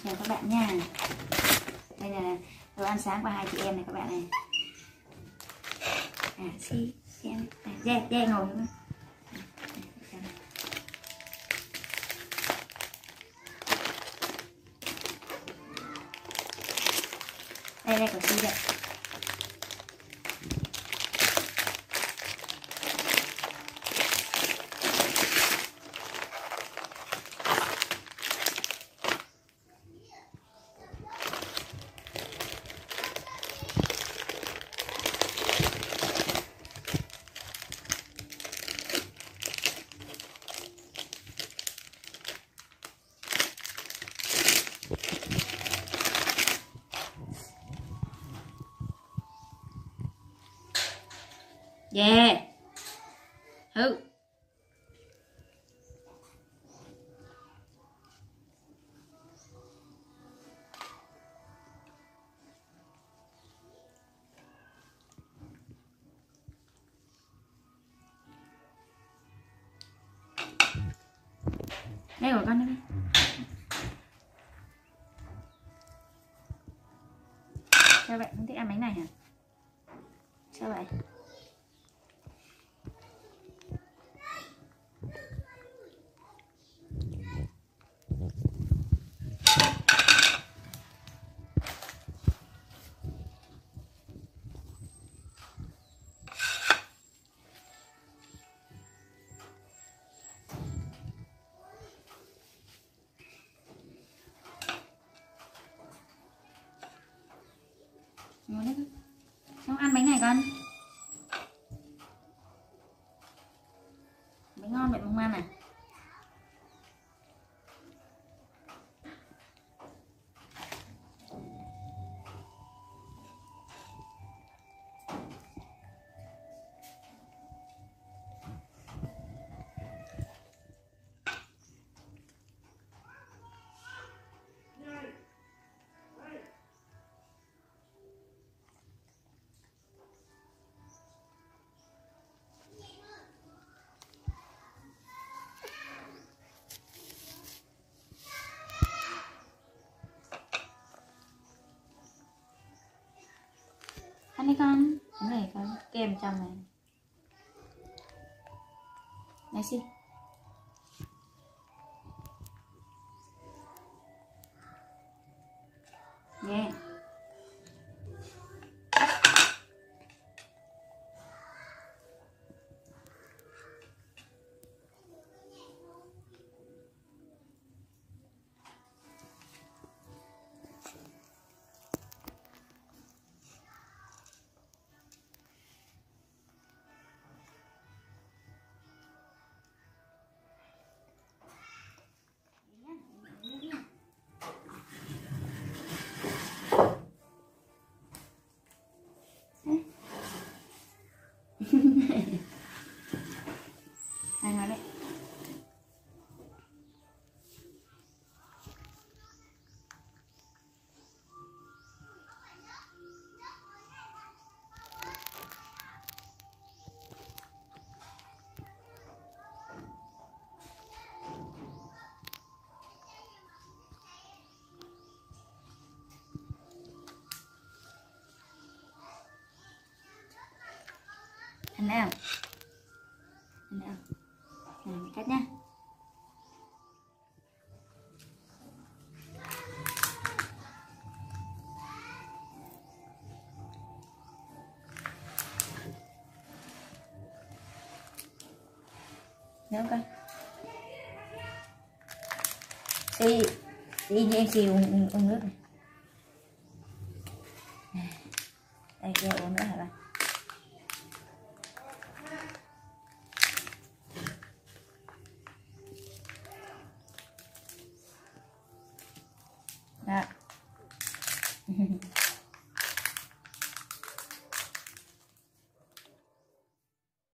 Chào các bạn nha. Đây là đồ ăn sáng của hai chị em này các bạn này. Xem dê ngồi nữa. Đây của chị đây. Yeah. Hư. Đây của con đây. Sao vậy? Không thích ăn bánh này hả? Sao vậy? Ngon đấy. Không ăn bánh này con. Bánh ngon vậy mà không ăn à? Ăn đi con. Cái này có kem trong này. Này xin. Yeah. Ăn ngon đấy. Ăn nào. Ăn nào. Này, cắt nha. Được không con? Đi như em xì uống nước này. Đây kia uống nữa hả bạn? Đó.